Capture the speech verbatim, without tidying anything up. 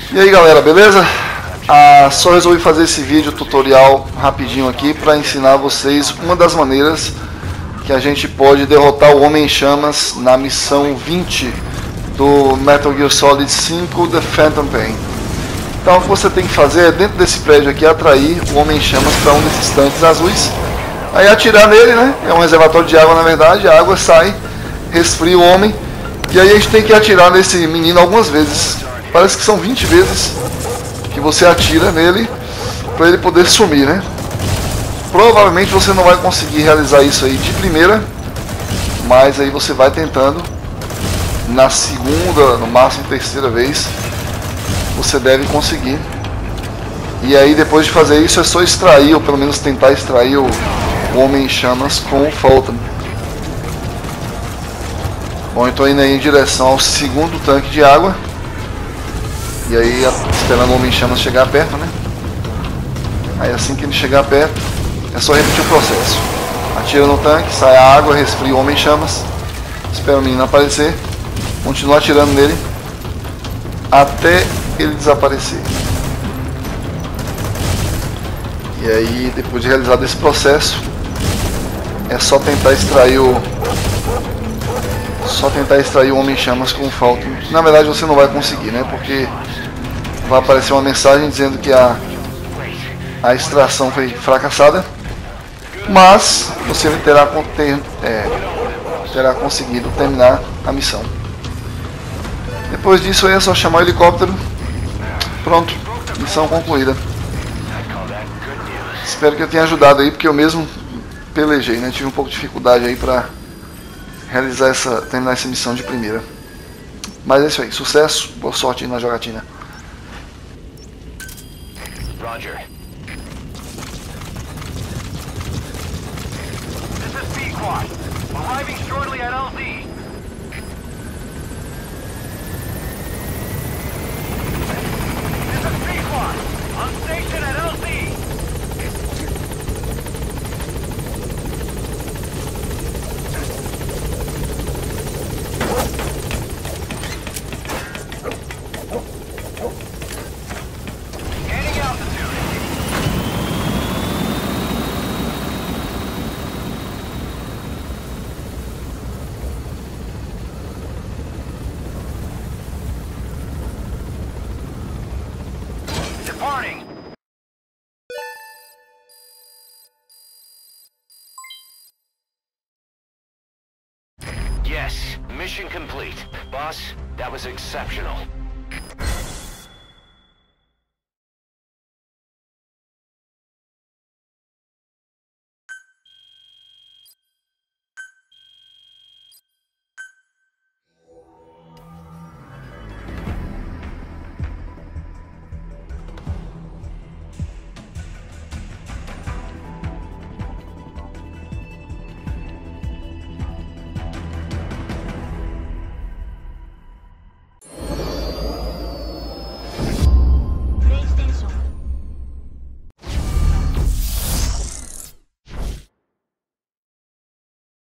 E aí galera, beleza? Ah, só resolvi fazer esse vídeo tutorial rapidinho aqui para ensinar vocês uma das maneiras que a gente pode derrotar o Homem-Chamas na missão vinte do Metal Gear Solid cinco The Phantom Pain. Então o que você tem que fazer é, dentro desse prédio aqui, atrair o Homem-Chamas para um desses tanques azuis, aí atirar nele, né? É um reservatório de água na verdade, a água sai, resfria o homem, e aí a gente tem que atirar nesse menino algumas vezes. Parece que são vinte vezes que você atira nele para ele poder sumir, né? Provavelmente você não vai conseguir realizar isso aí de primeira, mas aí você vai tentando. Na segunda, no máximo terceira vez, você deve conseguir. E aí depois de fazer isso é só extrair, ou pelo menos tentar extrair o, o Homem-Chamas com o Phantom. Bom, eu estou indo aí em direção ao segundo tanque de água. E aí esperando o Homem-Chamas chegar perto, né? Aí assim que ele chegar perto, é só repetir o processo. Atira no tanque, sai a água, resfria o Homem-Chamas, espera o menino aparecer, continua atirando nele até ele desaparecer. E aí, depois de realizado esse processo, é só tentar extrair o só tentar extrair o Homem-Chamas com o Phantom. Na verdade você não vai conseguir, né? Porque vai aparecer uma mensagem dizendo que a a extração foi fracassada, mas você terá, ter, é, terá conseguido terminar a missão. Depois disso aí é só chamar o helicóptero. Pronto, missão concluída. Espero que eu tenha ajudado aí, porque eu mesmo pelejei, né? Tive um pouco de dificuldade aí para realizar essa, terminar essa missão de primeira. Mas é isso aí, sucesso, boa sorte aí na jogatina. Roger. This is B-Quad. Arriving shortly at L Z. This is B-Quad. On station at L Z. Gaining altitude. Departing. Yes, mission complete. Boss, that was exceptional.